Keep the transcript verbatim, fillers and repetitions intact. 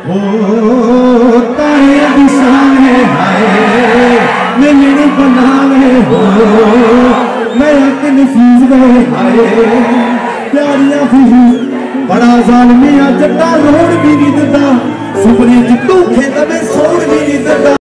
हो तारे दिशाने हाय मैंने बनावे हो मैं कन्फ्यूज गए हाय प्यारियां फिर बड़ा जालमिया जट्टा रोड भी नहीं दिता सुपने च तू खेत में सोड़ भी नहीं दिता।